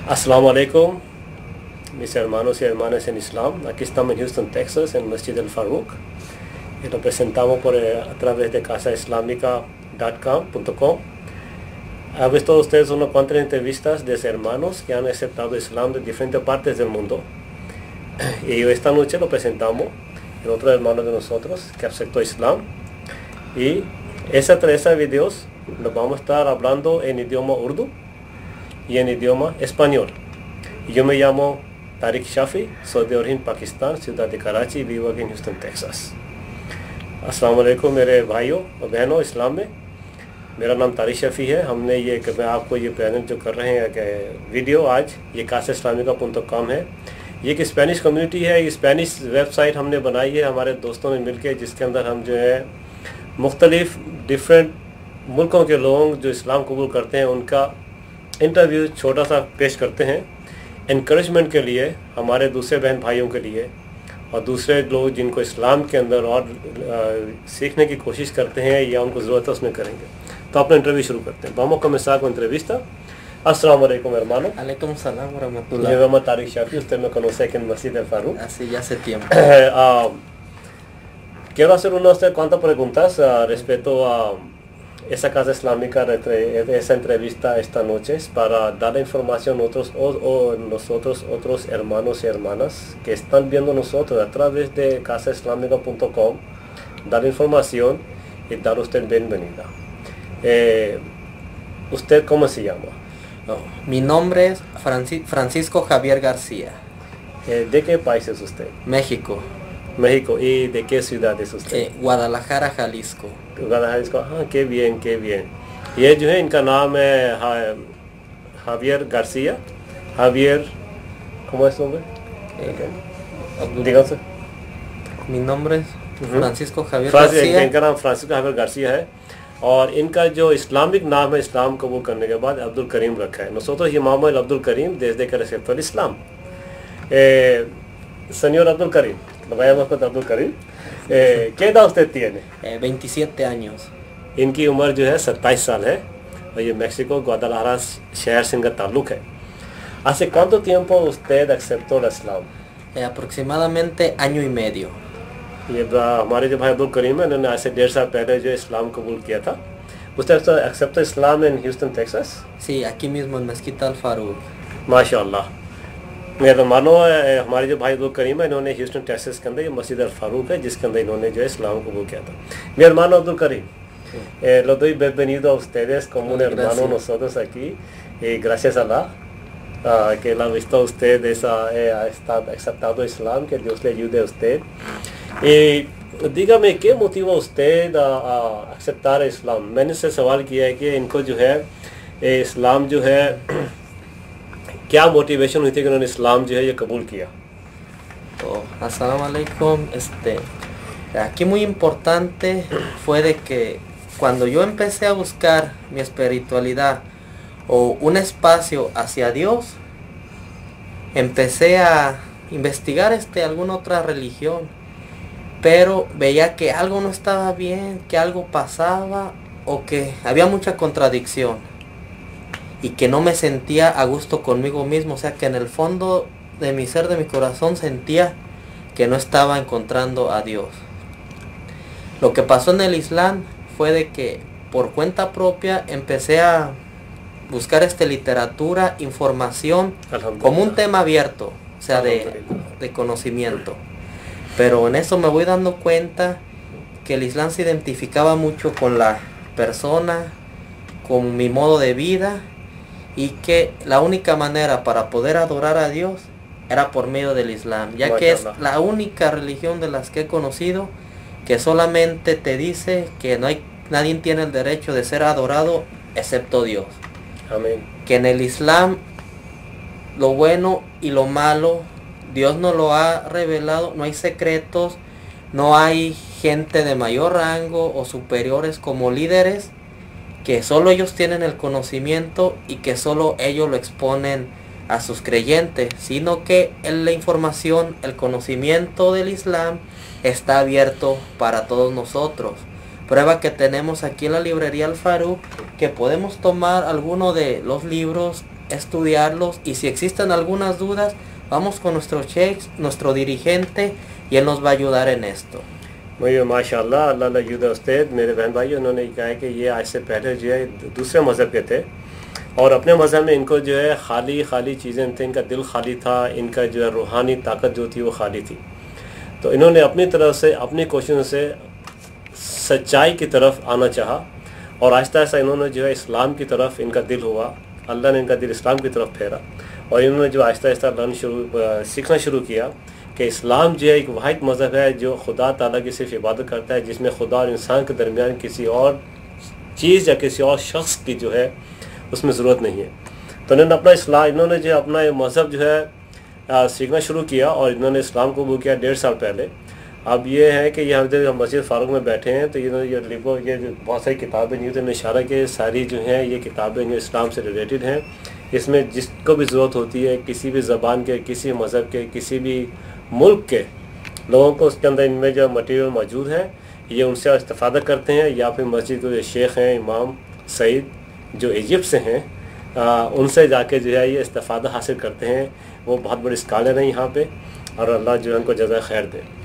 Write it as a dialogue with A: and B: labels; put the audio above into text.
A: Assalamu alaikum, mis hermanos y hermanas en Islam. Aquí estamos en Houston, Texas, en Masjid al-Faruq. Y lo presentamos a través de casaislámica.com. ¿Han visto ustedes unas cuantas entrevistas de hermanos que han aceptado Islam de diferentes partes del mundo? Y esta noche lo presentamos en otro hermano de nosotros que aceptó Islam. Y esos tres videos los vamos a estar hablando en idioma urdu y en idioma español. Yo me llamo Tariq Shafi, soy de origen Pakistán, ciudad de Karachi, vivo aquí en Houston, Texas. अस्सलाम वालेकुम मेरे भाइयों और बहनों इस्लाम में, मेरा नाम तारिक शफ़ी है। हमने ये कि मैं आपको ये प्रेजेंट जो कर रहे हैं कि वीडियो आज ये casaislámica.com है। ये एक स्पेनिश कम्युनिटी है, ये स्पेनिश वेबसाइट हमने बनाई है हमारे दोस्तों ने मिलकर, जिसके अंदर हम जो है मुख्तलिफ डिफरेंट मुल्कों के लोग जो इस्लाम कबूल करते हैं उनका इंटरव्यू छोटा सा पेश करते हैं इनकरेजमेंट के लिए, हमारे दूसरे बहन भाइयों के लिए और दूसरे लोग जिनको इस्लाम के अंदर और सीखने की कोशिश करते हैं या उनको ज़रूरत है उसमें करेंगे। तो अपना इंटरव्यू शुरू करते हैं। Vamos a comenzar con entrevista. Assalamu alaikum, hermano.
B: Alaikum salam wa rahmatullah.
A: Me llamo Tariq Shafi, usted me conoce aquí en Masjid al-Faruq.
B: Así ya hace tiempo.
A: Quiero hacer unas cuantas preguntas respecto a esa casa islámica, esa entrevista esta noche, para dar información a nosotros, otros hermanos y hermanas que están viendo nosotros a través de casaislámica.com, dar información y dar usted bienvenida. ¿Usted cómo se llama?
B: Mi nombre es Francisco Javier García.
A: ¿De qué país es usted?
B: México.
A: México. ¿Y de qué ciudad es usted?
B: Guadalajara, Jalisco.
A: Guadalajara, Jalisco. हाँ, qué bien, qué bien. ये जो है इनका नाम है Javier García. Javier, ¿cómo es su nombre? Díganse.
B: Mi nombre es Francisco Javier García.
A: इनका नाम Francisco Xavier Garcia है और इनका जो इस्लामिक नाम है, इस्लाम कबूल करने के बाद अब्दुल करीम रखा है। Nosotros llamamos el Abdul Karim desde que aceptó el Islam. Señor Abdul Karim, lo llamamos Abdul Karim. ¿Qué edad usted tiene?
B: 27 años.
A: इनकी उम्र जो है 27 साल है और ये मेक्सिको ग्वादालारा शहर से इनका ताल्लुक है। ¿Hace cuánto tiempo usted aceptó el Islam?
B: Aproximadamente año y medio.
A: ये हमारे जो भाई अब्दुल करीम है, इन्होंने आज से 1.5 साल पहले जो इस्लाम कबूल किया था। ¿Usted aceptó Islam en Houston, Texas?
B: Sí, aquí mismo en Mezquita al-Faruq.
A: माशाल्लाह। मेरे मानो हमारे जो भाई अब्दुल करीम है, इन्होंने ह्यूस्टन टेक्सास के अंदर ये मस्जिद अल-फारूक है जिसके अंदर इन्होंने जो है इस्लाम कबूल किया था। Mi hermano Abdul Karim, lo doy bienvenido a ustedes como un hermano nosotros aquí, y gracias a Allah que la ha visto a usted, ha aceptado Islam, que Dios le ayude a usted. dígame, ¿qué motiva a usted a aceptar Islam? मैंने से सवाल किया है कि इनको जो है इस्लाम जो है क्या मोटिवेशन हुई थी कि उन्होंने इस्लाम जो है ये कबूल किया?
B: Assalamu alaikum. Aquí muy importante fue de que cuando yo empecé a buscar mi espiritualidad o un espacio hacia Dios, empecé a investigar alguna otra religión, pero veía que algo no estaba bien, que algo pasaba o que había mucha contradicción y que no me sentía a gusto conmigo mismo. O sea, que en el fondo de mi ser, de mi corazón, sentía que no estaba encontrando a Dios. Lo que pasó en el Islam fue de que por cuenta propia empecé a buscar literatura, información, como un tema abierto, o sea, de conocimiento. Pero en eso me voy dando cuenta que el Islam se identificaba mucho con la persona, con mi modo de vida, y que la única manera para poder adorar a Dios era por medio del Islam, ya que es la única religión de las que he conocido que solamente te dice que nadie tiene el derecho de ser adorado excepto Dios.
A: Amén.
B: Que en el Islam lo bueno y lo malo Dios nos lo ha revelado, no hay secretos, no hay gente de mayor rango o superiores como líderes, que solo ellos tienen el conocimiento y que solo ellos lo exponen a sus creyentes, sino que la información, el conocimiento del Islam está abierto para todos nosotros. Prueba que tenemos aquí en la librería Al-Faruq, que podemos tomar alguno de los libros estudiarlos y si existen algunas dudas, vamos con nuestro sheikh, nuestro dirigente, y él nos va a ayudar en esto.
A: Muy bien, माशाल्लाह, अल्लाह अल्लाह usted, मेरे बहन भाई, उन्होंने कहा कि ये आज से पहले जो है दूसरे मज़हब के थे और अपने मज़हब में इनको जो है खाली चीज़ें थे, इनका दिल खाली था, इनका जो है रूहानी ताकत जो थी वो खाली थी। तो इन्होंने अपनी तरफ से अपनी कोशिशों से सच्चाई की तरफ आना चाहा और आहिस्ता आहिस्ता इन्होंने जो है इस्लाम की तरफ इनका दिल हुआ, अल्लाह ने इनका दिल इस्लाम की तरफ फेरा और इन्होंने जो आहिस्ता आहिस्ता सीखना शुरू किया कि इस्लाम जो है एक वाहिद मज़हब है जो खुदा ताला की सिर्फ इबादत करता है, जिसमें खुदा और इंसान के दरमियान किसी और चीज़ या किसी और शख्स की जो है उसमें ज़रूरत नहीं है। तो इन्होंने जो अपना मज़हब जो है सीखना शुरू किया और इन्होंने इस्लाम कबूल किया 1.5 साल पहले। अब ये है कि यहाँ जो मस्जिद फ़ारूक में बैठे हैं तो ये बहुत सारी किताबें नहीं तो इशारा के सारी जो हैं ये किताबें जो इस्लाम से रिलेटेड हैं, इसमें जिसको भी ज़रूरत होती है किसी भी ज़बान के, किसी मज़हब के, किसी भी मुल्क के लोगों को उसके अंदर इनमें जो मटेरियल मौजूद है ये उनसे इस्तेफ़ादा करते हैं या फिर मस्जिद के जो शेख हैं इमाम सईद जो इजिप्ट से हैं उनसे जाके जो है ये इस्तेफ़ादा हासिल करते हैं। वो बहुत बड़े स्कॉलर हैं यहाँ पे और अल्लाह जो है उनको जज़ा खैर दे।